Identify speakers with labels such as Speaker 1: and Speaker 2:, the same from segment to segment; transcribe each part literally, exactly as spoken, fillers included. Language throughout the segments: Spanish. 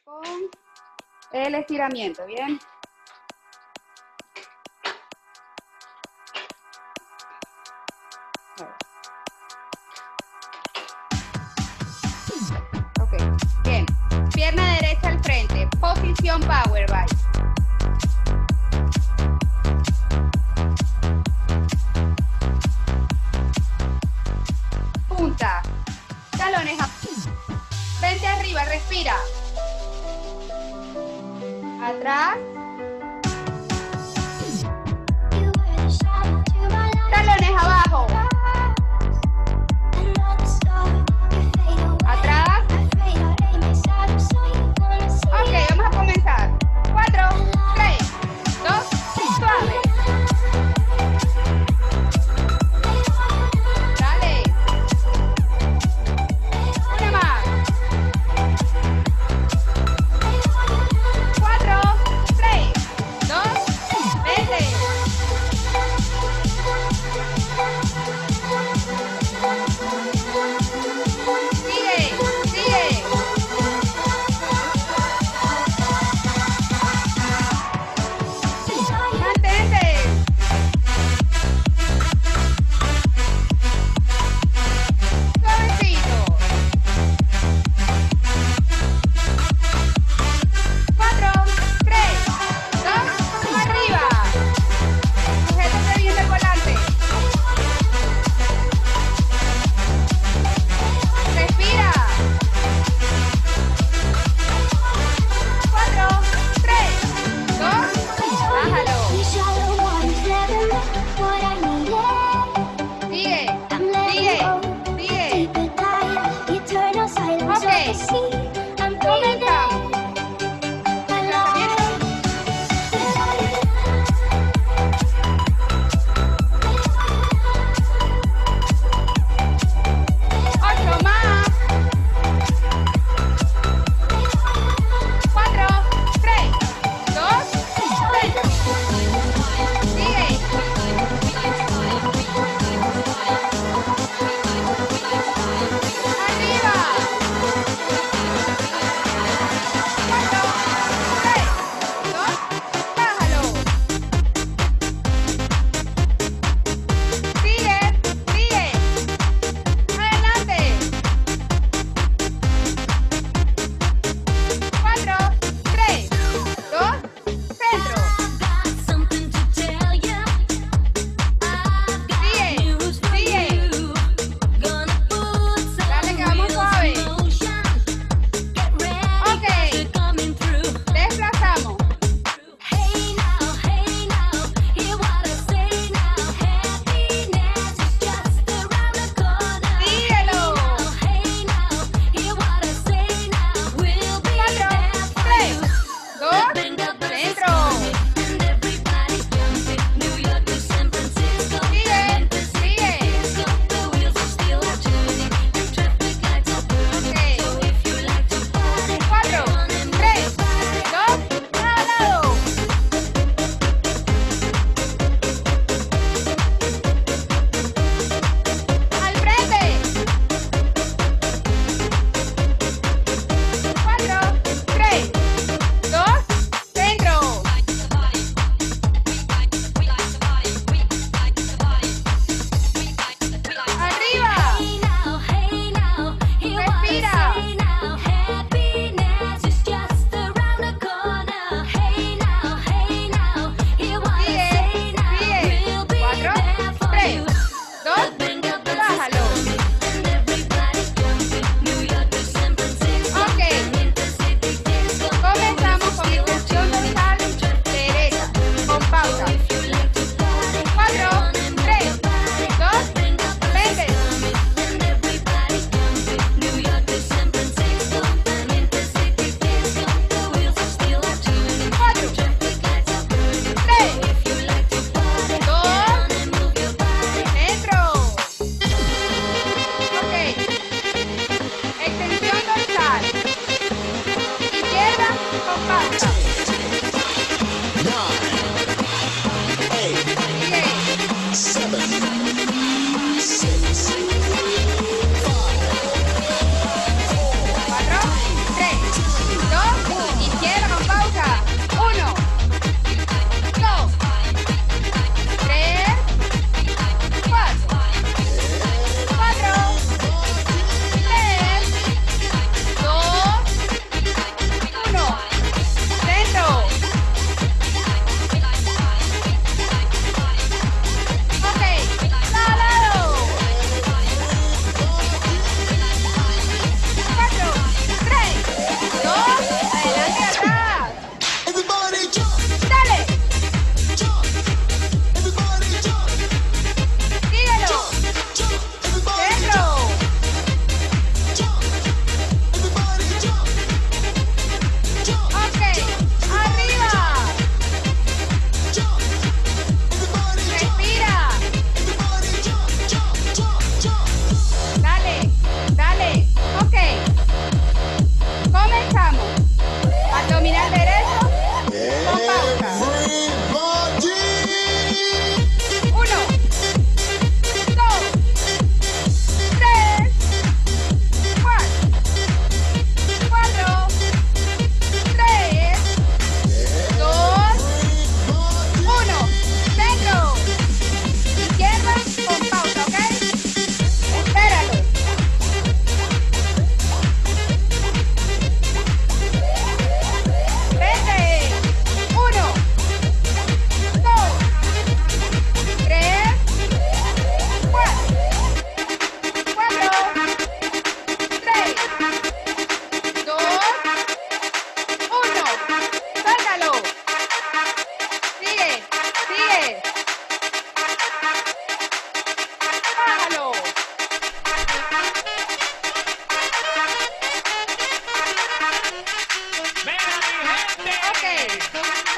Speaker 1: con el estiramiento, ¿bien? Ok, bien. Pierna derecha al frente, posición power bike. Punta, talones a... Frente arriba, respira. Atrás. Talones abajo. Atrás. Ok, vamos a comenzar. Cuatro, tres, dos, suave. Dale. Una más. Cuatro, tres,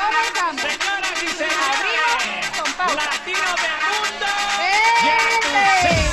Speaker 1: Comenzamos.
Speaker 2: Señoras y señores,
Speaker 1: Abrimos con pausa.
Speaker 2: latinos del mundo,
Speaker 1: ¡Vente!
Speaker 2: ya tú sabes.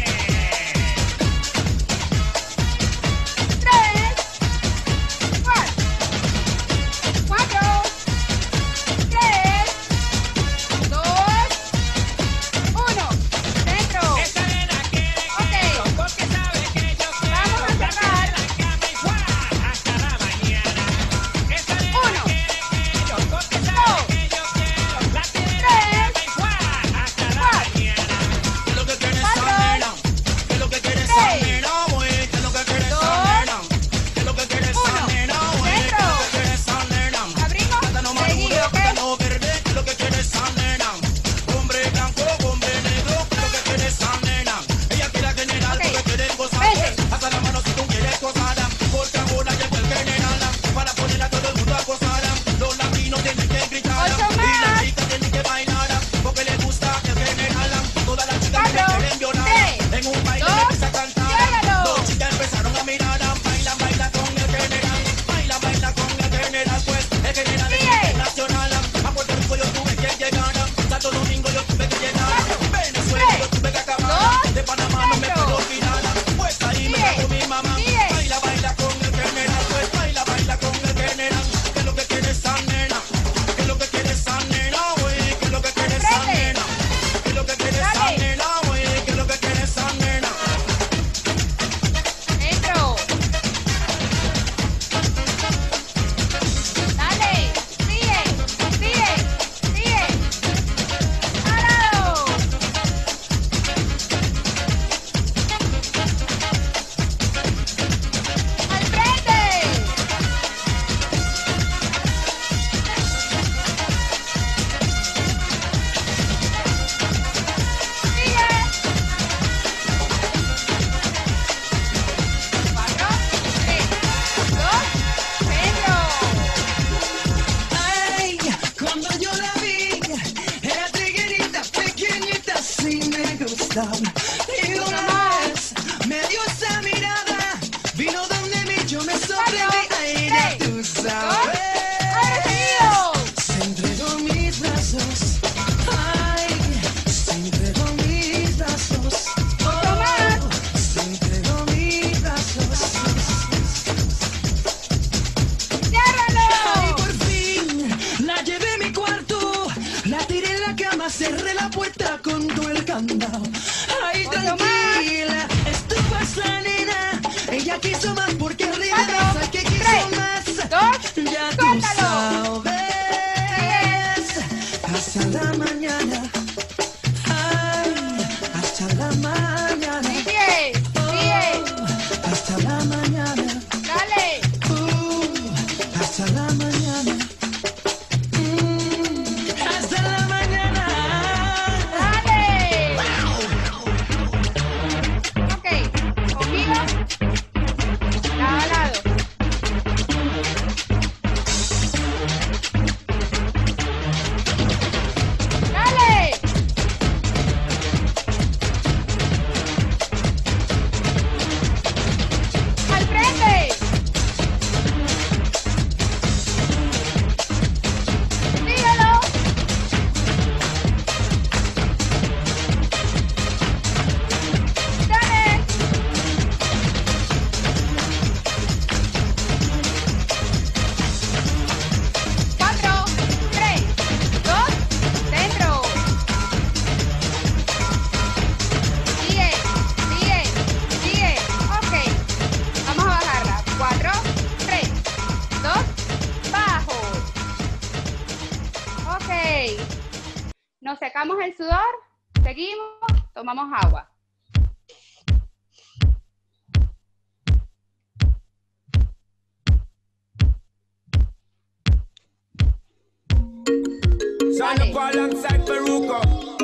Speaker 1: Tres, cuatro, cuatro, tres, dos, uno. Dentro.
Speaker 2: Esa nena quiere que yo, porque sabe que yo quiero.
Speaker 1: Vamos a
Speaker 2: La
Speaker 1: cerrar.
Speaker 2: quiero en la cama igual hasta la mañana. Esa nena
Speaker 1: Uno,
Speaker 2: quiere que yo, porque sabe
Speaker 1: dos,
Speaker 2: que yo quiero. La quiero en la
Speaker 1: tres,
Speaker 2: cama igual hasta la
Speaker 1: cuatro,
Speaker 2: mañana.
Speaker 3: ¿Qué es lo que quiere esa
Speaker 1: cuatro,
Speaker 3: nena? ¿Qué es lo que quiere esa
Speaker 1: tres,
Speaker 3: nena, güey? ¿Qué es lo que quiere esa
Speaker 1: dos,
Speaker 3: nena? ¿Qué es lo que quiere esa
Speaker 1: uno.
Speaker 3: nena, güey? ¿Qué es
Speaker 1: Dentro.
Speaker 3: lo que quiere esa nena?
Speaker 1: Abrimos.
Speaker 3: Plátano maduro,
Speaker 1: Seguido, ¿ok?
Speaker 3: plátano verde, ¿qué es lo que quiere esa nena? Hombre blanco, hombre negro, ¿qué es lo que quiere esa nena? Ella quiere general
Speaker 1: Ok.
Speaker 3: porque quiere gozar.
Speaker 1: Vente.
Speaker 3: Hasta la mano si tú quieres gozar, porque ahora llegó el general para poner a todo el mundo a gozar. Los latinos tienen que gritar
Speaker 1: Ocho
Speaker 3: y las
Speaker 1: más.
Speaker 3: chicas tienen que bailar porque les gusta el general. Todas las chicas
Speaker 1: Cuatro,
Speaker 3: me quieren violar.
Speaker 1: tres,
Speaker 3: En un baile
Speaker 1: dos,
Speaker 3: me empieza a cantar.
Speaker 1: llégalo.
Speaker 3: Dos chicas empezaron a mirar. Baila, baila con el general. Baila, baila con el general. Pues el general es
Speaker 1: Sigue.
Speaker 3: internacional. A Puerto Rico yo tuve que llegar. Santo Domingo yo tuve que llegar.
Speaker 1: Cuatro,
Speaker 3: Venezuela
Speaker 1: tres,
Speaker 3: yo tuve que acabar.
Speaker 1: dos,
Speaker 3: De Panamá no me
Speaker 1: dentro.
Speaker 3: puedo olvidar. Pues ahí me
Speaker 1: Sigue.
Speaker 3: trajo mi mamá.
Speaker 1: Sigue.
Speaker 3: Baila, baila con el general. Pues baila, baila con el general. ¿Qué es lo que quiere esa nena? ¿Qué es lo que quiere esa nena, güey? ¿Qué es lo que quiere esa
Speaker 1: Frente.
Speaker 3: nena? ¿Qué es lo que quiere esa
Speaker 1: Dale.
Speaker 3: nena, güey? ¿Qué es lo que quiere esa nena?
Speaker 1: Dentro. Dale. Sigue. Sigue. Sigue. Parado. Al frente. Sigue. Cuatro, tres, dos, dentro.
Speaker 4: Ay, cuando yo la vi, era triguerita, pequeñita, sí me gustaba. Y una vez me dio esa mirada, vino donde mí, yo me sorprendí. Ay, ya tú sabes.
Speaker 1: Ahora seguido.
Speaker 4: Se entregó mis brazos. Ay, se entregó mis brazos.
Speaker 1: Otro más.
Speaker 4: Se entregó mis brazos. Ay,
Speaker 1: Ciérralo.
Speaker 4: por fin la llevé a mi cuarto, la tiré en la cama, cerré la puerta con todo el candado. Ay,
Speaker 1: Otro
Speaker 4: tranquila, estuvo esa nena. Ella quiso más porque arriba de
Speaker 1: Cuatro,
Speaker 4: esa que quiso
Speaker 1: tres,
Speaker 4: más.
Speaker 1: dos,
Speaker 4: Ya tú
Speaker 1: suéltalo.
Speaker 4: sabes. Hasta la mañana. Ay, hasta la mañana.
Speaker 1: Sigue. Sigue.
Speaker 4: Oh, hasta la mañana.
Speaker 1: Dale.
Speaker 4: Uh, hasta la mañana. Mm, hasta la mañana.
Speaker 1: Dale. Ok. Conmigo. Lado a lado. Dale. Al frente. Síguelo. Dale. Cuatro, tres, dos, dentro. Sigue, sigue, sigue. Ok. Vamos a bajarla. Cuatro, tres, dos, bajo. Ok. Nos secamos el sudor. Seguimos. Tomamos agua.
Speaker 2: Sign
Speaker 1: Dale.
Speaker 2: up alongside Peruco.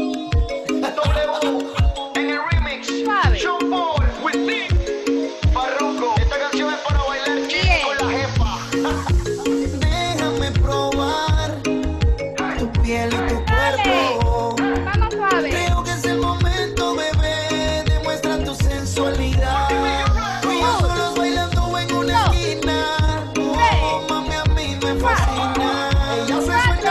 Speaker 5: W en el remix.
Speaker 1: Suave.
Speaker 5: Sean Paul with me. Farruko. Esta canción es para bailar
Speaker 1: Sigue.
Speaker 5: con la jefa.
Speaker 4: Déjame probar tu piel y tu
Speaker 1: Dale.
Speaker 4: cuerpo.
Speaker 1: Vamos suave.
Speaker 4: Creo que es el momento, bebé. Demuestra tu sensualidad. Tú y yo solos bailando en una
Speaker 1: Dos,
Speaker 4: esquina.
Speaker 1: tres,
Speaker 4: Oh, mami, a mí me fascina. Ella se
Speaker 1: cuatro,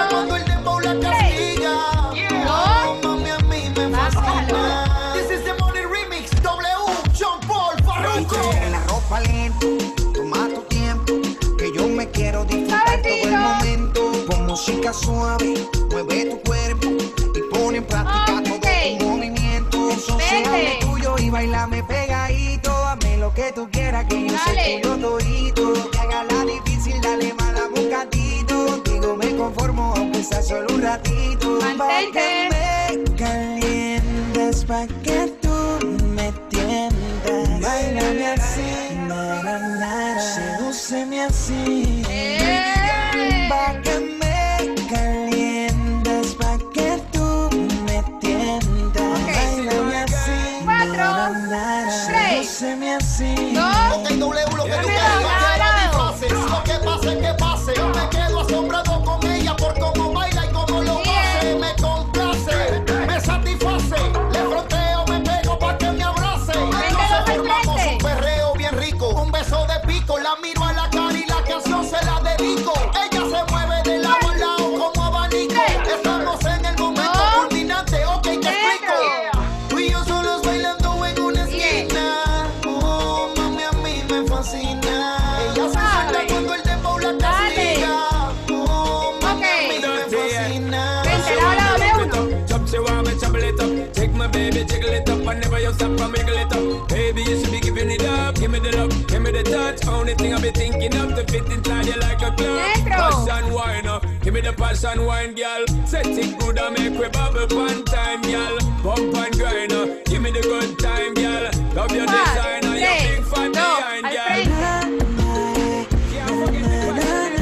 Speaker 4: Mastica suave, mueve tu cuerpo y pone en práctica
Speaker 1: Ok.
Speaker 4: todo tu movimiento. Soségame tuyo y bailame pegadito. Hazme lo que tú quieras, que yo
Speaker 1: Dale.
Speaker 4: sé tuyo todito. Que haga la difícil, dale más, dame un gatito. Contigo me conformo, aunque sea solo un ratito.
Speaker 1: Mantente.
Speaker 4: Pa' que me calientes, pa' que tú me tiendas. Báilame así, na, na, na, na. Sedúceme así.
Speaker 1: ¡Eh!
Speaker 4: Pa' que me calientes, pa' que tú me tiendas. Báilame así.
Speaker 1: Cuatro,
Speaker 4: na, na, na, na.
Speaker 1: tres,
Speaker 4: Sedúceme así.
Speaker 1: dos,
Speaker 5: Ok, W, lo que tú
Speaker 1: Dame
Speaker 5: quieras,
Speaker 1: lado,
Speaker 5: no quiero
Speaker 1: lado.
Speaker 5: disfraces. Lo que pase, que pase. Yo me quedo asombrado con ella por cómo baila y cómo lo
Speaker 1: Bien.
Speaker 5: hace. Me complace, me satisface. Le fronteo, me pego pa' que me abrace.
Speaker 1: Vente
Speaker 5: Nos
Speaker 1: dos al
Speaker 5: formamos
Speaker 1: frente.
Speaker 5: un perreo bien rico. Un beso de pico, la miro a la cara y la canción se la dedico. Ella se mueve de lado a lado como abanico. Estamos en el momento
Speaker 1: Dos.
Speaker 5: culminante, ok, te explico. Tú y yo solos bailando en una esquina. Oh, mami, a mí me fascina. Ella se
Speaker 1: Suave.
Speaker 5: suelta cuando el dembow la
Speaker 1: Dale.
Speaker 5: castiga. Oh, mami, a mí
Speaker 1: Ok.
Speaker 5: me fascina.
Speaker 1: Vente, lado, lado, de uno.
Speaker 2: Chop, she want me trouble it up. Take my baby, jiggle it up, and never you stop and wiggle it up. Baby, you should be giving it up. Give me the love, give me the touch. Only thing I be thinking of to fit inside you like a glove.
Speaker 1: Dentro.
Speaker 2: Passion wine, uh, give me the passion wine, girl. Set it good and make we bubble one time, girl. Bump and grind, uh, give me the good time, girl. Love your
Speaker 1: Cuatro,
Speaker 2: design and your
Speaker 1: tres,
Speaker 2: big fat
Speaker 1: dos,
Speaker 2: behind,
Speaker 1: al
Speaker 2: girl.
Speaker 1: frente.
Speaker 2: Can't forget the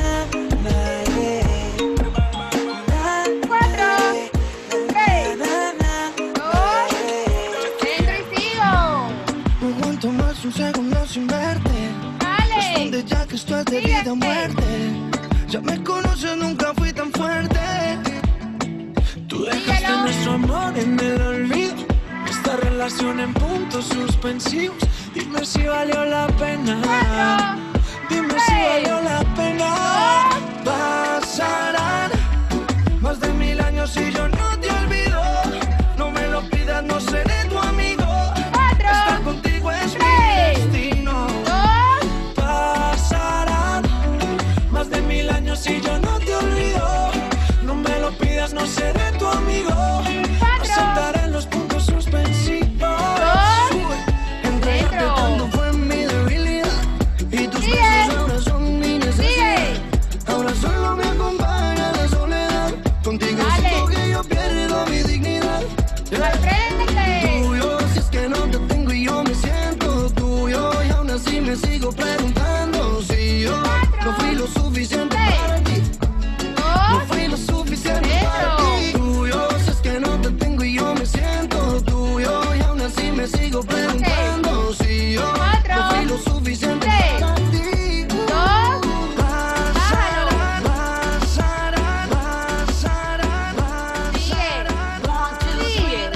Speaker 1: Cuatro, tres, dos, dentro y sigo.
Speaker 4: No aguanto más un segundo sin verte. Responde
Speaker 1: Dale.
Speaker 4: ya que esto es de
Speaker 1: Síguete.
Speaker 4: vida o muerte. Ya me conoces, nunca fui tan fuerte. Tú dejaste
Speaker 1: Síguelo.
Speaker 4: nuestro amor en el olvido. Esta relación en puntos suspensivos. Dime si valió la pena.
Speaker 1: Cuatro,
Speaker 4: Dime
Speaker 1: tres,
Speaker 4: si valió la pena. Pasarán más de mil años y yo no te olvido. No me lo pidas, no seré tu amigo.
Speaker 1: Cuatro,
Speaker 4: Estar contigo es
Speaker 1: tres,
Speaker 4: mi destino.
Speaker 1: dos,
Speaker 4: Pasarán más de mil años y yo no te olvido. No me lo pidas, no seré tu amigo.
Speaker 1: Cuatro.
Speaker 4: Aceptaré los puntos suspensivos. Entregarte
Speaker 1: Dentro.
Speaker 4: tanto fue mi debilidad. Y tus
Speaker 1: Sigue.
Speaker 4: besos ahora son mi necesidad.
Speaker 1: sigue.
Speaker 4: Ahora solo me acompaña la soledad. Contigo
Speaker 1: Dale.
Speaker 4: siento que yo pierdo mi dignidad.
Speaker 1: Al frente.
Speaker 4: Tuyo, si es que no te tengo y yo me siento tuyo. Y aún así me sigo preguntando si yo no fui lo suficiente
Speaker 1: Tres.
Speaker 4: para ti. No
Speaker 1: Dos,
Speaker 4: fui lo suficiente
Speaker 1: Eso.
Speaker 4: para ti. Tuyo, si es que no te tengo y yo me siento tuyo. Y aún así me sigo preguntando si yo
Speaker 1: Cuatro.
Speaker 4: no fui lo suficiente
Speaker 1: Tres.
Speaker 4: para ti.
Speaker 1: dos,
Speaker 4: Pasarán, pasarán, pasarán,
Speaker 1: sigue. Sigue.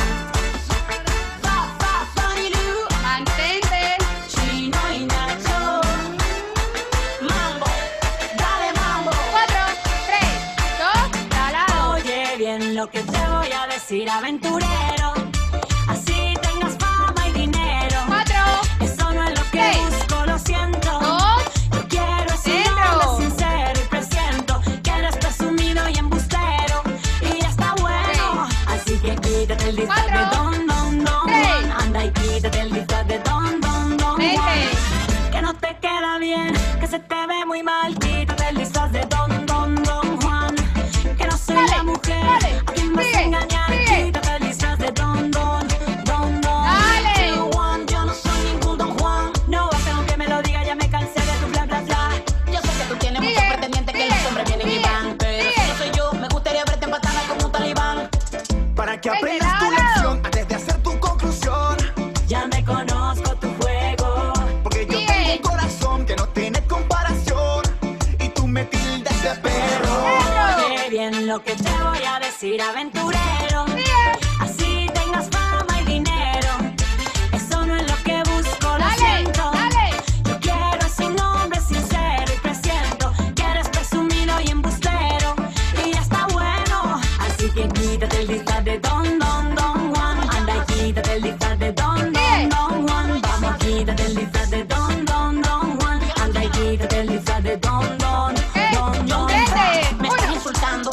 Speaker 1: Mantente.
Speaker 6: Chino y Nacho. Mambo, dale mambo.
Speaker 1: Cuatro, tres, dos, al lado.
Speaker 6: Oye bien lo que te voy a decir, aventurero. Así tengas fama y dinero.
Speaker 1: Cuatro,
Speaker 6: Eso no es lo que
Speaker 1: Seis.
Speaker 6: busco, lo siento.
Speaker 1: dos,
Speaker 6: Yo quiero ese
Speaker 1: Dentro.
Speaker 6: hombre sincero y presiento que eres presumido y embustero. Y ya está bueno. Así que quítate el disfraz
Speaker 1: Cuatro.
Speaker 6: de don, don, don.
Speaker 1: Tres.
Speaker 6: Juan. Anda y quítate el disfraz de don, don, don.
Speaker 1: Vente.
Speaker 6: Juan. Que no te queda bien, que se te ve muy mal. Quítate el disfraz de don, don, don Juan. Que no soy
Speaker 1: Dale,
Speaker 6: la mujer
Speaker 1: dale,
Speaker 6: a quien vas a
Speaker 1: sigue,
Speaker 6: engañar.
Speaker 1: sigue.
Speaker 6: Quítate el disfraz de don, don, don, don.
Speaker 1: Dale.
Speaker 6: Don Juan, yo no soy ningún don Juan. No hace aunque me lo diga, ya me cansé de tu bla, bla, bla. Yo sé que tú tienes
Speaker 1: Sigue,
Speaker 6: muchos pretendientes que
Speaker 1: sigue,
Speaker 6: los hombres vienen y
Speaker 1: sigue,
Speaker 6: van. Pero
Speaker 1: sigue.
Speaker 6: si no soy yo, me gustaría verte empatada como un talibán.
Speaker 5: Para que
Speaker 1: Vente,
Speaker 5: aprendas tu
Speaker 1: lado.
Speaker 5: lección antes de hacer tu conclusión.
Speaker 6: Ya me conozco tu juego.
Speaker 5: Porque yo
Speaker 1: Sigue.
Speaker 5: tengo un corazón que no tiene comparación. Y tú me tildas de perro.
Speaker 6: Oye bien lo que te voy a decir, aventurero.
Speaker 1: Sigue.
Speaker 6: Así tengas fama y dinero. Eso no es lo que busco, lo
Speaker 1: Dale,
Speaker 6: siento.
Speaker 1: dale.
Speaker 6: Yo quiero ese hombre sincero y presiento que eres presumido y embustero. Y ya está bueno. Así que quítate el disfraz de don, don, don Juan. Anda y quítate el disfraz de don, don, don Juan. Vamos, quítate el disfraz de don, don, don Juan. Anda y quítate el disfraz de don, don,
Speaker 1: Eh,
Speaker 6: don, don.
Speaker 1: vete.
Speaker 6: Me
Speaker 1: Uno.
Speaker 6: estás insultando.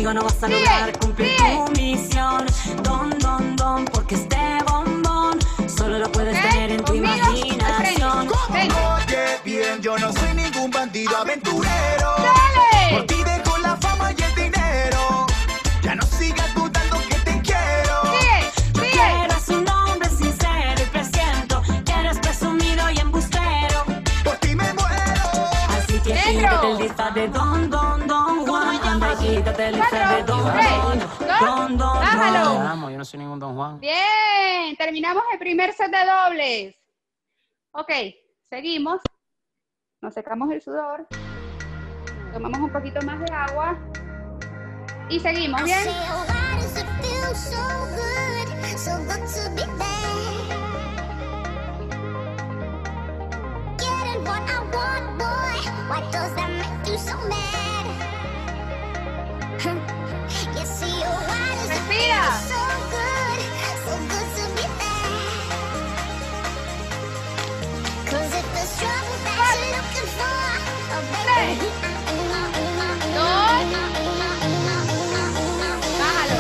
Speaker 6: conmigo no vas a
Speaker 1: Sigue,
Speaker 6: lograr cumplir
Speaker 1: sigue.
Speaker 6: tu misión. Don, don, don, porque este bombón solo lo puedes
Speaker 1: ¿Ok?
Speaker 6: tener en tu
Speaker 1: Conmigo, al frente.
Speaker 6: imaginación.
Speaker 1: Ven.
Speaker 5: Oye bien, yo no soy ningún bandido aventurero. Por
Speaker 1: ¡Dale!
Speaker 5: ti dejo la fama y el dinero. Ya no sigas dudando que te quiero.
Speaker 1: Sigue, sigue.
Speaker 6: Eres un hombre sincero y presiento que eres presumido y embustero.
Speaker 5: Por ti me muero.
Speaker 6: Así que
Speaker 1: Negro.
Speaker 6: quítate el disfraz de Don, Don, Don Juan. Anda y quítate el disfraz de Don,
Speaker 1: Cuatro,
Speaker 6: Don,
Speaker 1: tres,
Speaker 6: Don, Don,
Speaker 1: dos, bájalo.
Speaker 6: Don.
Speaker 7: Vamos, yo no soy ningún Don Juan.
Speaker 1: Bien, terminamos el primer set de dobles. Ok, seguimos. Nos secamos el sudor. Tomamos un poquito más de agua. Y seguimos, ¿bien?
Speaker 8: Say, oh, why does it feel so good, so good to be back? Getting what I want, boy. Why does that make you so mad? You see, oh, why does it feel
Speaker 1: Respira.
Speaker 8: so good, so good to be back? 'Cause if the struggle that you're looking for, oh, baby,
Speaker 1: Dos. Bájalo.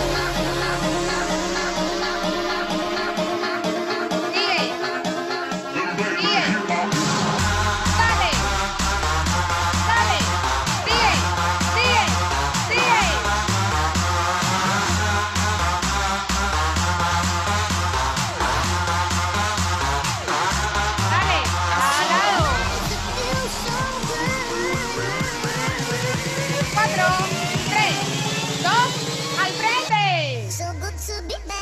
Speaker 1: Sigue. Sigue. Dale. Dale. Sigue. Sigue. Sigue. Dale. Al lado. Cuatro, tres, dos, al frente.
Speaker 8: so good to be back.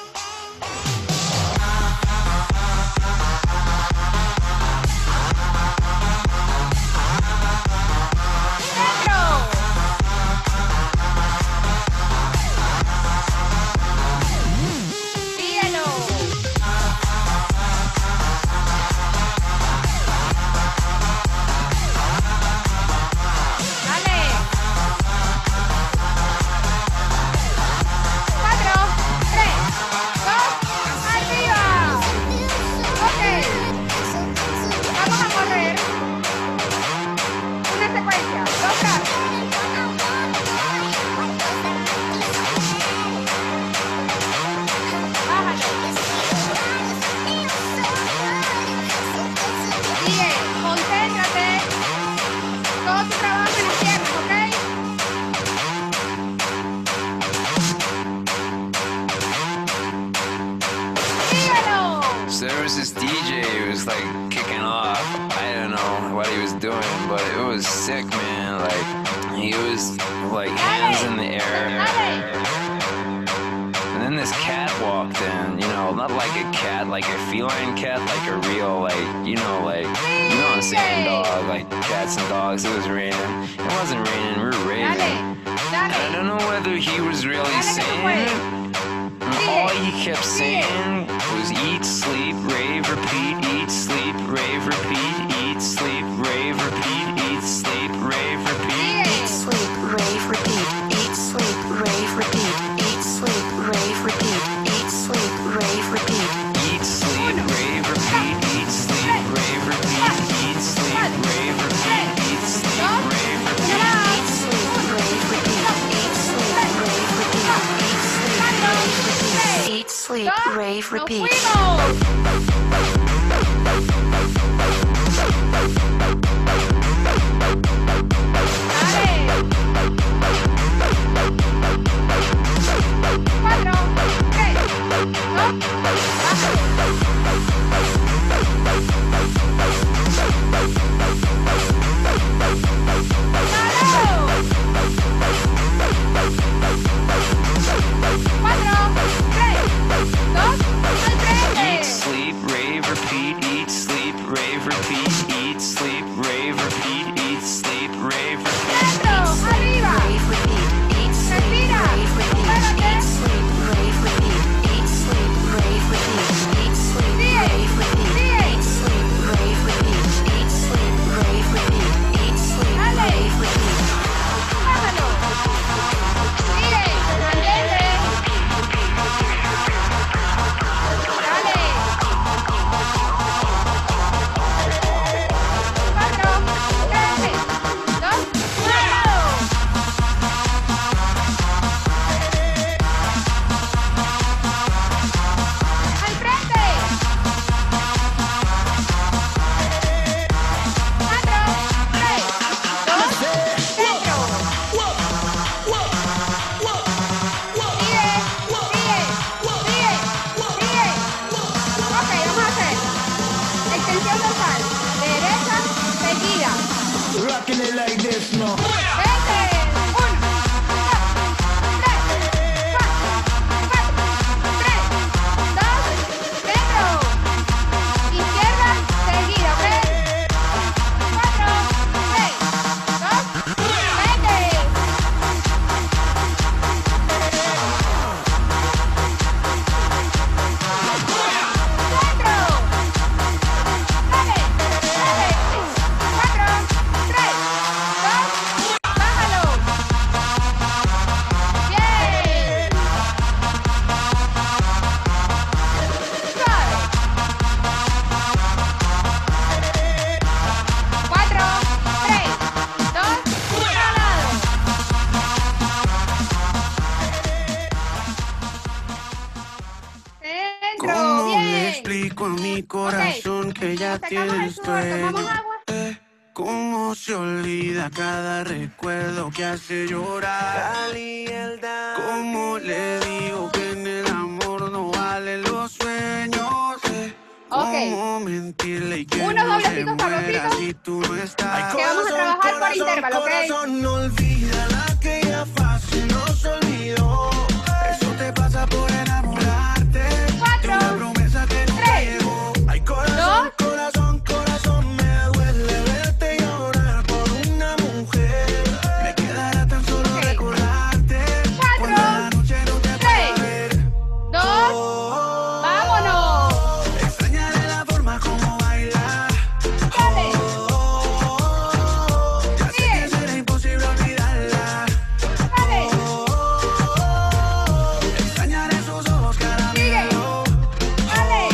Speaker 1: Dentro. Síguelo. Dale. Cuatro, tres, dos, arriba. Ok. Vamos a correr. Una secuencia. Dos brazos. Bájalo. Sigue. Concéntrate. Todo tu trabajo en las piernas, ¿ok? Síguelo.
Speaker 9: So there was this D J who was like kicking off. I don't know what he was doing, but it was sick, man. Like he was like hands in the air.
Speaker 1: Dale.
Speaker 9: And then this cat walked in, you know, not like a cat, like a feline cat, like a real, like, you know, like, you know what I'm saying, dog, like cats and dogs. It was raining. It wasn't raining, we were raving.
Speaker 1: Dale.
Speaker 9: And I
Speaker 1: Dale.
Speaker 9: don't know whether he was really
Speaker 1: Dale que tú
Speaker 9: saying
Speaker 1: puedes.
Speaker 9: it. And all he kept saying was eat, sleep, rave, repeat, eat, sleep, rave, repeat, eat, sleep, rave, repeat, eat, sleep, rave, repeat.
Speaker 1: Sigue.
Speaker 10: Sleep, rave, repeat. Eat, sleep, rave, repeat. Eat, sleep, rave, repeat. Eat, sleep, rave, repeat.
Speaker 9: Eat, sleep, rave, repeat, eat, sleep, rave, repeat, eat, sleep, rave, repeat, eat, sleep, rave, repeat.
Speaker 10: Eat, sleep, rave, repeat. Eat, sleep, rave, repeat. Eat, sleep,
Speaker 1: Dos.
Speaker 10: rave,
Speaker 1: Nos
Speaker 10: repeat.
Speaker 1: fuimos. Dale. Cuatro, tres, dos, bájalo. ¡Dale! Cuatro, tres, dos, al frente.
Speaker 9: Eat, sleep, rave, repeat, eat, sleep, rave,
Speaker 5: rocking it like this, no.
Speaker 1: Vente. Uno, dos, tres, cuatro, cuatro, tres, dos, dentro. Izquierda, seguida, ¿ok? Cuatro, tres, dos, vente.
Speaker 7: ¿Cómo le explico a mi corazón que ya tienes dueño? Eh, ¿Cómo se olvida cada recuerdo que hace llorar? ¿Cómo le digo que en el amor no valen los sueños? Eh, ¿Cómo mentirle y que
Speaker 1: Unos
Speaker 7: no se
Speaker 1: doblecitos
Speaker 7: muera
Speaker 1: sabrositos
Speaker 7: si tú no estás?
Speaker 1: que vamos a trabajar por intervalo, ¿ok?
Speaker 7: Corazón, no olvida la que ya fácil nos olvidó. Eso te pasa por enamorarte.
Speaker 1: Cuatro,
Speaker 7: Una promesa que nunca
Speaker 1: tres,
Speaker 7: llegó. Ay, corazón,
Speaker 1: dos,
Speaker 7: corazón, corazón, me duele verte llorar por una mujer. Me quedará tan solo
Speaker 1: Ok.
Speaker 7: recordarte.
Speaker 1: Cuatro,
Speaker 7: Cuando la noche no te
Speaker 1: tres,
Speaker 7: pueda ver.
Speaker 1: dos, vámonos.
Speaker 7: Extrañaré la forma como baila.
Speaker 1: Dale.
Speaker 7: Ya sé
Speaker 1: Sigue.
Speaker 7: que será imposible olvidarla.
Speaker 1: Dale.
Speaker 7: Extrañaré sus ojos caramelo.
Speaker 1: Dale.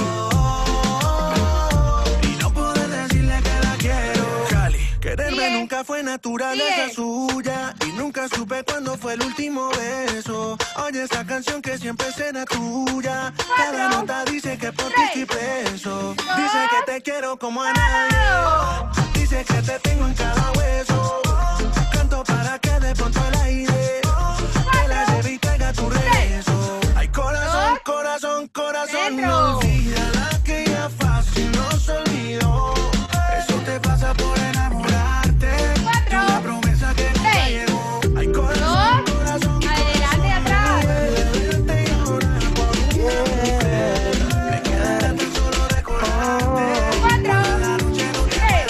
Speaker 7: Y no poder decirle que la quiero. Cali, quererme
Speaker 1: Sigue.
Speaker 7: nunca fue naturaleza
Speaker 1: Sigue.
Speaker 7: suya. Y nunca supe cuándo fue el último beso. Oye esa canción que siempre será tuya. Cada
Speaker 1: Cuatro,
Speaker 7: nota dice que por ti
Speaker 1: tres,
Speaker 7: estoy preso.
Speaker 1: dos,
Speaker 7: Dice que te quiero como a nadie. Dice que te tengo en cada hueso. Canto para que de pronto el aire te la lleve y traiga tu regreso. Ay, corazón,
Speaker 1: dos,
Speaker 7: corazón, corazón,
Speaker 1: dentro.
Speaker 7: no olvida la que ya fácil nos olvidó. Eso te pasa por enamorarte.
Speaker 1: Cuatro,
Speaker 7: De una promesa que nunca
Speaker 1: tres,
Speaker 7: llegó. Ay, corazón,
Speaker 1: dos,
Speaker 7: corazón,
Speaker 1: adelante y atrás.
Speaker 7: verte llorar por una mujer. Me quedará tan solo recordarte.
Speaker 1: Cuatro, tres,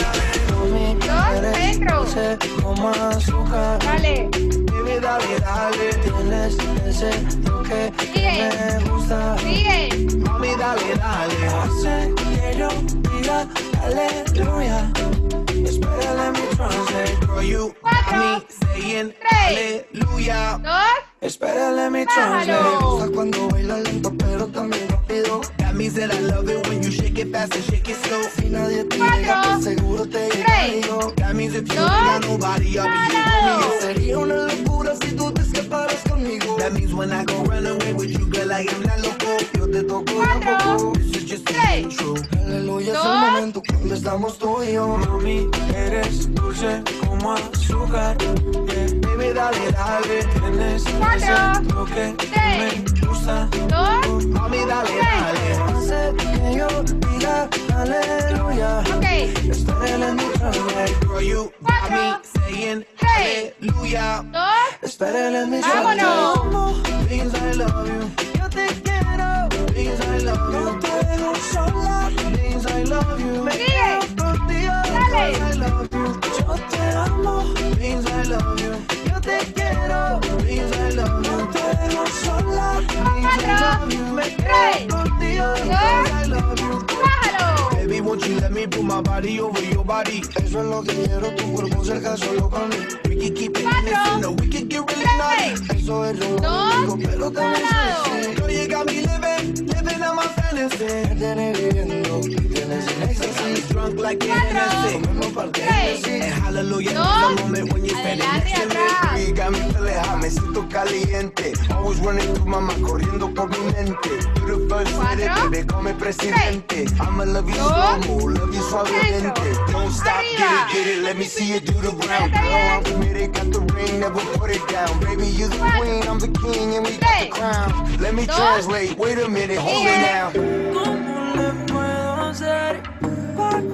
Speaker 1: dos, dentro.
Speaker 4: Como azúcar,
Speaker 1: Dale.
Speaker 4: baby, dale, dale. Tienes ese toque que
Speaker 1: Sigue.
Speaker 4: me gusta.
Speaker 1: Sigue.
Speaker 4: Mami, dale, dale. Hace que yo diga aleluya. Espera, let me translate.
Speaker 7: Girl, you got me saying
Speaker 1: tres,
Speaker 7: hallelujah.
Speaker 1: dos,
Speaker 4: Espera, let me
Speaker 1: Bájalo.
Speaker 4: translate. Me gusta cuando baila lento, pero también rápido.
Speaker 7: That means that I love it when you shake it fast and shake it slow.
Speaker 4: Si nadie te
Speaker 1: Cuatro,
Speaker 4: llega, pues seguro te llega
Speaker 1: tres,
Speaker 4: yo.
Speaker 7: That means if you
Speaker 1: dos,
Speaker 7: ain't got nobody, I'll be your
Speaker 1: Bájalo.
Speaker 7: homie.
Speaker 4: Sería una locura si tú te escaparas conmigo.
Speaker 7: That means when I go run away with you, girl, I am not loco.
Speaker 4: Yo te toco de a
Speaker 1: Cuatro,
Speaker 4: poco.
Speaker 7: This is just
Speaker 1: tres,
Speaker 7: an intro.
Speaker 4: Aleluya, es
Speaker 1: dos,
Speaker 4: el momento cuando estamos tú y yo.
Speaker 7: Mami, eres dulce como azúcar. Yeah.
Speaker 4: Baby, dale, dale.
Speaker 7: Tienes
Speaker 1: Cuatro,
Speaker 7: ese toque que
Speaker 1: tres,
Speaker 7: me gusta.
Speaker 1: dos,
Speaker 4: Mami, dale,
Speaker 1: tres.
Speaker 4: dale. Hace que yo diga aleluya.
Speaker 1: Ok.
Speaker 4: Espera, let me translate.
Speaker 7: Girl, you got me
Speaker 1: Cuatro,
Speaker 7: saying
Speaker 1: tres,
Speaker 7: hallelujah.
Speaker 1: dos,
Speaker 4: Espera, let me
Speaker 1: vámonos.
Speaker 4: translate. Means I love you. Yo te quiero.
Speaker 7: Means I love
Speaker 4: No
Speaker 7: you.
Speaker 4: te dejo sola.
Speaker 7: Means I love you.
Speaker 4: Me
Speaker 1: Sigue.
Speaker 4: quedo contigo.
Speaker 1: Dale.
Speaker 4: Because I love you. Yo te amo.
Speaker 7: Means I love you.
Speaker 4: Yo te quiero.
Speaker 7: Means I love
Speaker 4: No
Speaker 7: you.
Speaker 4: te dejo sola.
Speaker 1: cuatro,
Speaker 4: Me
Speaker 1: tres,
Speaker 4: quedo contigo.
Speaker 1: dos,
Speaker 4: Because I love you.
Speaker 1: bájalo.
Speaker 7: Baby, won't you let me put my body over your body?
Speaker 4: Eso es lo que quiero, tu cuerpo cerca solo para mí.
Speaker 7: We can keep it
Speaker 1: Cuatro,
Speaker 7: innocent, or we can get really
Speaker 1: tres,
Speaker 7: naughty.
Speaker 4: Eso es
Speaker 1: dos,
Speaker 4: romántico, pero también
Speaker 1: parado.
Speaker 4: sexy.
Speaker 7: Girl, you got me living, living on my fantasy.
Speaker 4: Me tienes viviendo, tienes el
Speaker 7: Got me
Speaker 4: éxtasis.
Speaker 7: drunk like
Speaker 1: Cuatro,
Speaker 7: Hennessy.
Speaker 4: Comemos parte de
Speaker 1: tres,
Speaker 4: sí.
Speaker 7: And hallelujah,
Speaker 1: dos,
Speaker 7: is the moment when you're standing
Speaker 1: adelante y
Speaker 7: next to me.
Speaker 1: atrás.
Speaker 7: You got me feeling hot, me siento caliente. Always running through my mind, corriendo por mi mente. You the first lady,
Speaker 1: Cuatro,
Speaker 7: baby, come presidente. I'ma love you
Speaker 1: dos,
Speaker 7: slow-mo, love you suavemente. Don't stop, get
Speaker 1: arriba.
Speaker 7: it, get it, let me see you do the ground.
Speaker 1: Está
Speaker 7: Girl,
Speaker 1: bien.
Speaker 7: I'm committed, got the ring, never put it down. Baby, you're the
Speaker 1: Cuatro,
Speaker 7: queen, I'm the king, and we got the
Speaker 1: tres,
Speaker 7: crown. Let me
Speaker 1: dos,
Speaker 7: translate, wait a minute, hold it
Speaker 1: sigue.
Speaker 7: now.
Speaker 4: ¿Cómo le puedo hacer para convencer?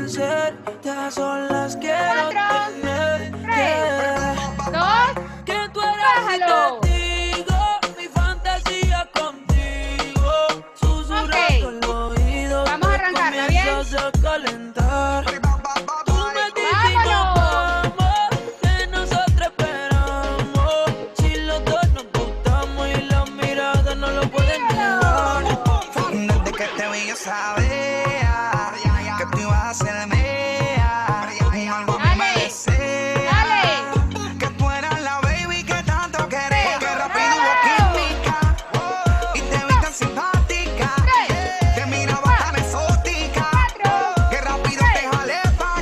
Speaker 7: convencerte a solas quiero tener.
Speaker 1: tres, dos,
Speaker 7: que tú eres
Speaker 1: bájalo.
Speaker 7: mi testigo, mi fantasía contigo. Susurrando el oído.
Speaker 1: Vamos a arrancar, ¿está bien?
Speaker 7: Comienzas a calentar. Tú me dices y nos vamos, que nosotros esperamos. Si los dos nos gustamos y las miradas no lo pueden negar.
Speaker 4: Desde que te vi yo sabía que tú ibas a ser mía. Algo a mí me desea que tú eras la baby que tanto quería. Porque rápido hubo química y te vi tan simpática. Te miraba tan exótica que rápido te jalé pa'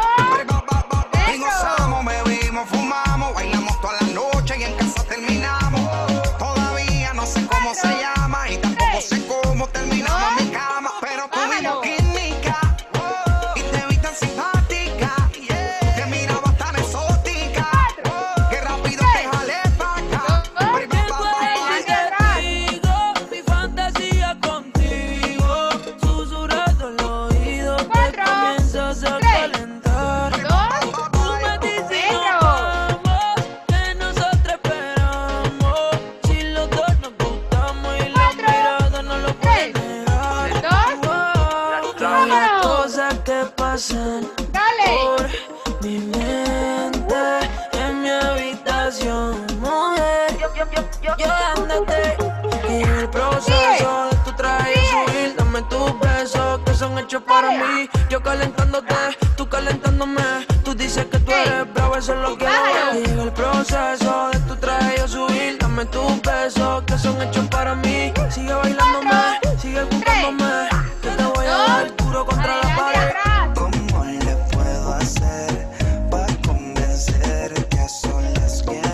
Speaker 4: acá. Y gozamos, bebimos, fumamos, bailamos toda la noche y en casa terminamos. Todavía no sé cómo se llama y tampoco sé cómo terminamos en mi cama. Pero tuvimos química y te vi tan simpática. Te miraba tan exótica que rápido te jalé pa' acá.
Speaker 7: Que tú eres mi testigo, mi fantasía contigo. Susurrando el oído te comienzas a calentar. Tú me dices y nos vamos, que nosotros esperamos. Si los dos nos gustamos y las miradas no lo pueden negar. Wow, las cosas que pasan por mi mente en mi habitación, mujer. Yo dándote y el proceso de tu traje subir, dame tus besos que son hechos para mí. Yo calentándote, tú calentándome. Tú dices que tú eres bravo, eso es lo que hago. Llega el proceso de tu traje yo subir, dame tus besos que son hechos para mí. Sigue bailándome, sigue buscándome, que te voy a dar duro contra la pared.
Speaker 4: ¿Cómo le puedo hacer para convencerte a solas quiero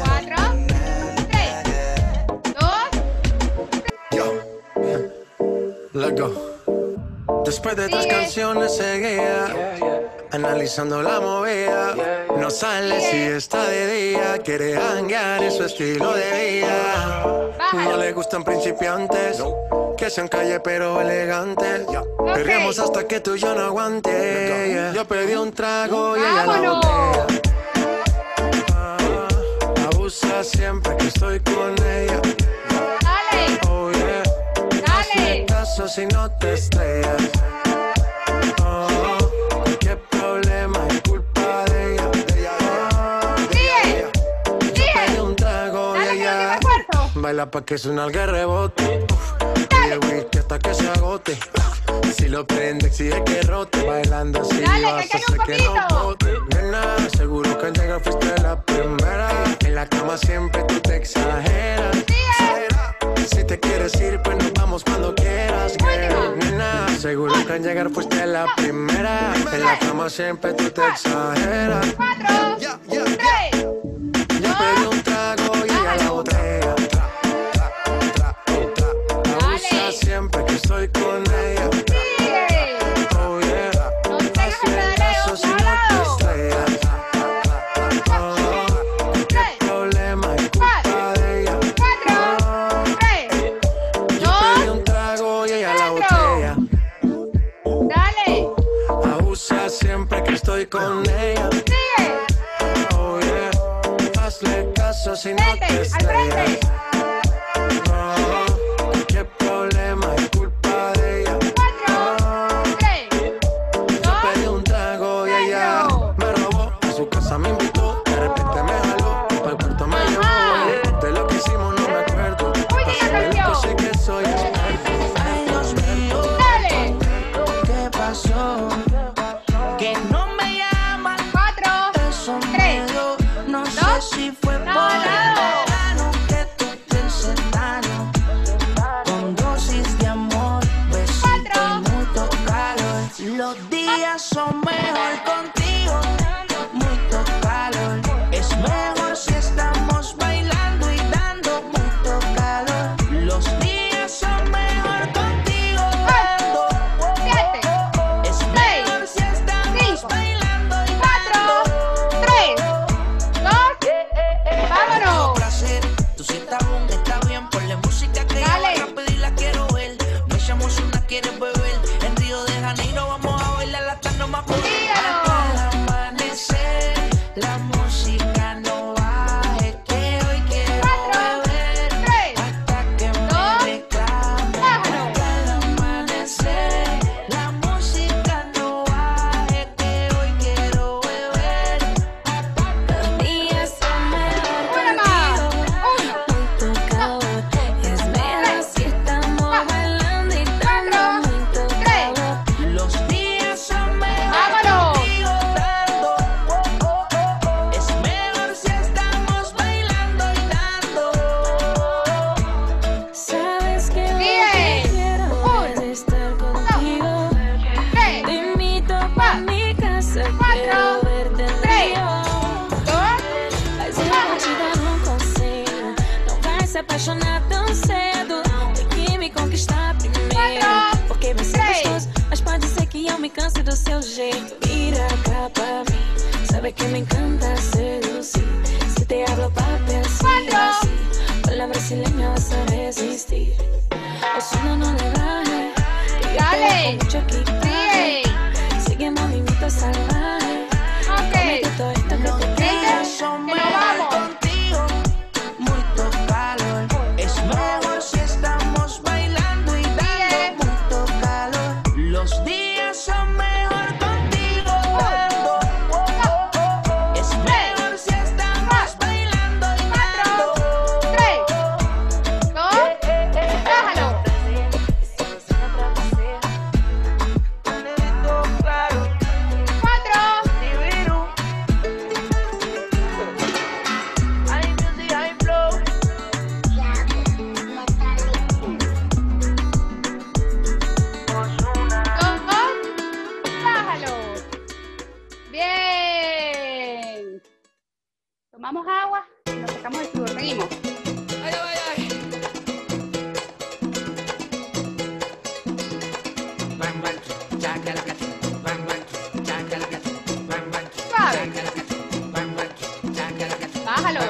Speaker 7: Let's go. Después de tres canciones seguía analizando la movida. No sale si está de día, quiere hanguear en su estilo de vida. No le gustan principiantes, que sean calle pero elegantes. Perreamos hasta que tú y yo no aguante. Yo pedí un trago y ella la botella. Ah, abusa siempre que estoy con ella. Oh yeah. Hazle caso si no te estrellas. Oh, qué problema es culpa de ella. De ella, de ella. Yo pedí un trago y ella baila pa' que suena el rebote. Pide whisky hasta que se agote. Si lo prende exige que rote. Bailando así vas a hacer que no bote. Nena, seguro que al llegar fuiste la primera. En la cama siempre tú te exageras. Si te quieres ir, pues nos vamos cuando quieras, girl. Nena, seguro que al llegar fuiste la primera. En la cama siempre tú te exageras.
Speaker 1: Cuatro,
Speaker 7: Yeah, yeah,
Speaker 1: tres,
Speaker 7: Yo pedí un trago y ella la botella. Abusa siempre que estoy con ella.
Speaker 1: sigue.
Speaker 7: Oh yeah.
Speaker 1: No te tengas el pedaleo,
Speaker 7: Si no te
Speaker 1: jalado.
Speaker 7: estrellas. Oh, qué problema es culpa de ella.
Speaker 1: Cuatro, tres,
Speaker 7: Yo pedí un trago y ella la botella.
Speaker 1: dale,
Speaker 7: Abusa siempre que estoy con ella.
Speaker 1: sigue.
Speaker 7: Oh yeah. Hazle caso si no
Speaker 1: Frente,
Speaker 7: te
Speaker 1: al
Speaker 7: estrellas.
Speaker 1: frente.
Speaker 7: Oh, qué problema es culpa de ella.
Speaker 1: Cuatro, tres,
Speaker 7: Yo pedí un trago y ella me robó. A su casa me invitó, de repente me jaló. Para el cuarto me llevó. De lo que hicimos no me acuerdo.
Speaker 1: Uy, que ya
Speaker 7: Pasé
Speaker 1: cambió.
Speaker 7: sé que soy experto.
Speaker 4: Ay, Dios mío,
Speaker 1: dale.
Speaker 4: ¿qué pasó? Que no me llaman,
Speaker 1: Cuatro,
Speaker 4: eso me
Speaker 1: tres,
Speaker 4: dio. No sé
Speaker 1: dos,
Speaker 4: si fue por el
Speaker 1: lado.
Speaker 4: verano que tú te encerraron. Con dosis de amor, besito y mucho calor. Los días son mejor contigo, mucho calor. Es mejor si estamos bailando y dando mucho calor. Los días son mejor contigo, dando.
Speaker 1: siete,
Speaker 4: Es mejor si estamos
Speaker 1: cinco,
Speaker 4: bailando y
Speaker 1: cuatro,
Speaker 4: dando.
Speaker 1: tres, dos, vámonos.
Speaker 4: Placer, tú si estás bien, está bien. Por la música que
Speaker 1: Dale.
Speaker 4: llama rápido y la quiero ver. No echamos una, quieres beber. En Río de Janeiro vamos a bailar hasta no más poder.
Speaker 6: apaixonar tão cedo. Tem que me conquistar primeiro. Porque vai ser gostoso, mas pode ser que eu me canse do seu jeito. Vira cá pra mim, sabe que me encanta seducir. Si te hablo papi así, así, con la brasileña vas a resistir. O si no, no le bajes.
Speaker 1: Dale.
Speaker 6: Mucho aquí,
Speaker 1: Sí.
Speaker 6: sigue movimiento salvaje.
Speaker 1: Ok.
Speaker 6: Comete todo esto que te queda.
Speaker 1: Que nos vamos.
Speaker 4: Contigo, mucho calor. Es mejor si estamos bailando y dando mucho calor. Los días son mejor contigo. Dando. Es mejor si estamos bailando y dando.
Speaker 1: Tres, dos, bájalo. Cuatro, dos, bájalo. Bien. Tomamos agua y nos sacamos el sudor. Seguimos. Suave. Bájalo.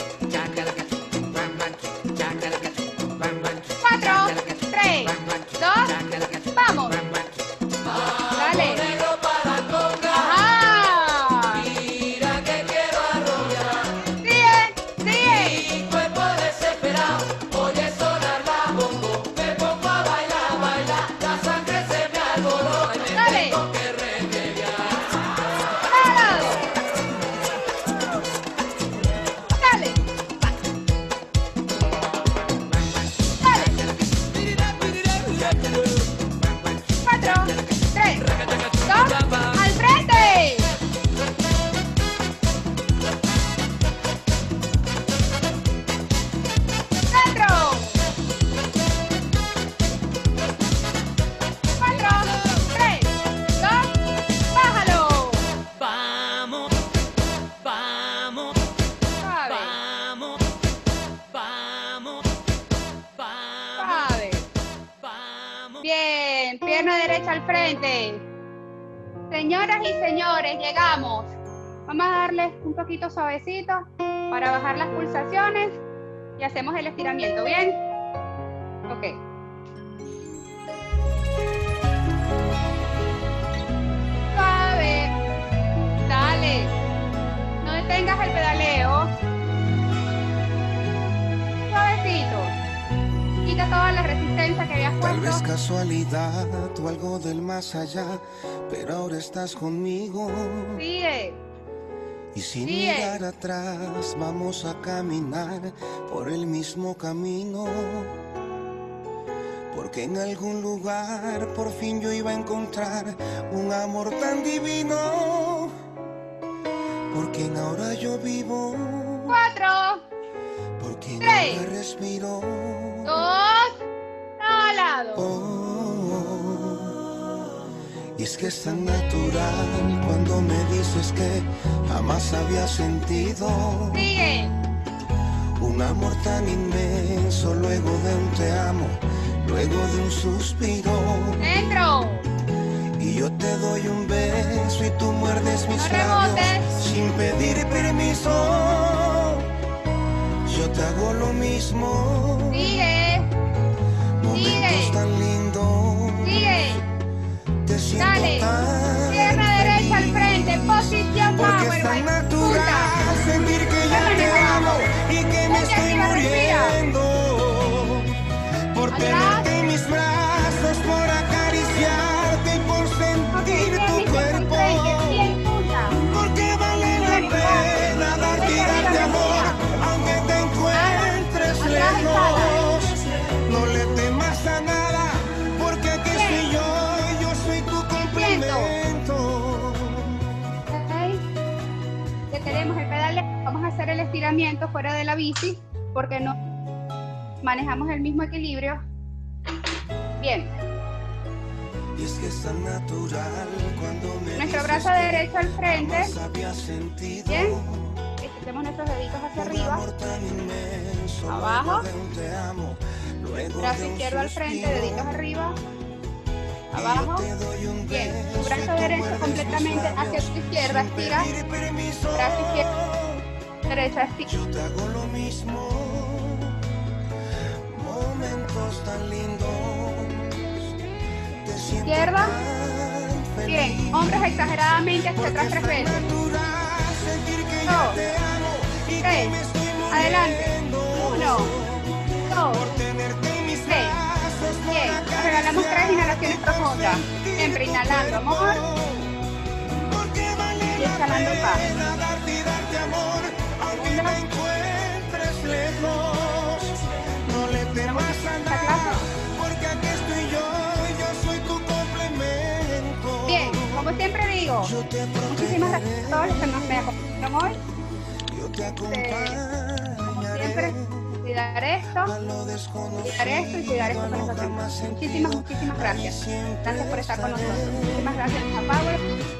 Speaker 1: Cuatro, tres, dos, vamos. Dale. Ajá. Sigue, sigue. Dale. Parado. Dale. Cuatro, tres, dos, al frente. Centro. Cuatro, tres, dos, bájalo.
Speaker 4: Vamos, vamos,
Speaker 1: Suave,
Speaker 4: vamos, vamos, vamos,
Speaker 1: suave.
Speaker 4: vamos.
Speaker 1: Bien, pierna derecha al frente. Señoras y señores, llegamos. Vamos a darle un poquito suavecito para bajar las pulsaciones y hacemos el estiramiento, ¿bien? Ok. Suave. Dale. No detengas el pedaleo. Suavecito. Quita toda la resistencia que habías
Speaker 7: Tal vez
Speaker 1: puesto.
Speaker 7: casualidad o algo del más allá, pero ahora estás conmigo.
Speaker 1: Sigue.
Speaker 7: Y sin
Speaker 1: Sigue.
Speaker 7: mirar atrás vamos a caminar por el mismo camino. Porque en algún lugar por fin yo iba a encontrar un amor tan divino. Porque en ahora yo vivo,
Speaker 1: Cuatro,
Speaker 7: porque en
Speaker 1: Tres.
Speaker 7: ahora respiro.
Speaker 1: dos, al lado.
Speaker 7: Oh, y es que es tan natural cuando me dices que jamás había sentido
Speaker 1: Sigue.
Speaker 7: un amor tan inmenso, luego de un te amo, luego de un suspiro.
Speaker 1: Dentro.
Speaker 7: Y yo te doy un beso y tú muerdes mis
Speaker 1: No
Speaker 7: labios
Speaker 1: rebotes.
Speaker 7: sin pedir permiso. Yo te hago lo mismo.
Speaker 1: Sigue.
Speaker 7: Momentos
Speaker 1: Sigue.
Speaker 7: tan lindos.
Speaker 1: Sigue.
Speaker 7: Te siento
Speaker 1: Dale.
Speaker 7: tan
Speaker 1: Pierna derecha al
Speaker 7: feliz.
Speaker 1: frente. Posición
Speaker 7: Porque
Speaker 1: power.
Speaker 7: es tan
Speaker 1: Punta.
Speaker 7: natural sentir que ya te amo y que me
Speaker 1: Ponte
Speaker 7: estoy
Speaker 1: arriba, respira.
Speaker 7: muriendo por
Speaker 1: Atrás.
Speaker 7: tenerte en mis brazos, por acariciarte y por
Speaker 1: Ok,
Speaker 7: sentir
Speaker 1: bien,
Speaker 7: tu
Speaker 1: bien,
Speaker 7: cuerpo.
Speaker 1: frente, bien, punta.
Speaker 7: Porque vale la pena darte y darte amor, aunque te encuentres lejos. No le temas a nada, porque aquí estoy yo, yo soy tu complemento.
Speaker 1: Ok. Detenemos el pedal. Vamos a hacer el estiramiento fuera de la bici porque no manejamos el mismo equilibrio. Bien.
Speaker 7: Y es que es tan natural cuando me
Speaker 1: Nuestro
Speaker 7: dices
Speaker 1: brazo
Speaker 7: que
Speaker 1: derecho al frente.
Speaker 7: jamás había sentido
Speaker 1: Bien. Metemos nuestros deditos hacia arriba. Abajo. Brazo izquierdo al frente, deditos arriba. Abajo. Bien. Tu brazo derecho completamente hacia tu izquierda. Estira. Brazo izquierdo. Derecha. Estira.
Speaker 3: Yo te hago lo mismo. Momentos tan lindos. Te siento
Speaker 1: Izquierda.
Speaker 3: tan feliz.
Speaker 1: Bien. Hombros exageradamente hacia atrás tres veces.
Speaker 3: Sentir que yo
Speaker 1: Dos.
Speaker 3: te amo y
Speaker 1: Tres.
Speaker 3: que me estoy
Speaker 1: Adelante.
Speaker 3: muriendo.
Speaker 1: Uno. Dos.
Speaker 3: Por tenerte en mis
Speaker 1: Tres.
Speaker 3: brazos, por
Speaker 1: Bien. Nos regalamos tres inhalaciones profundas. Siempre inhalando amor
Speaker 3: porque vale
Speaker 1: y
Speaker 3: la
Speaker 1: exhalando paz.
Speaker 3: pena darte y darte amor, aunque
Speaker 1: Segunda.
Speaker 3: me encuentres lejos. No le temas a
Speaker 1: ¿Está claro?
Speaker 3: nada, porque aquí estoy yo, yo soy tu complemento.
Speaker 1: Bien. Como siempre digo,
Speaker 3: Yo te
Speaker 1: muchísimas gracias a todos los que nos me acompañaron hoy.
Speaker 3: Yo te
Speaker 1: Como
Speaker 3: acompañaré
Speaker 1: siempre, cuidar esto,
Speaker 3: a lo desconocido.
Speaker 1: cuidar esto y cuidar esto con nosotros. Muchísimas, muchísimas gracias. Gracias por estar con nosotros. Muchísimas gracias a Power.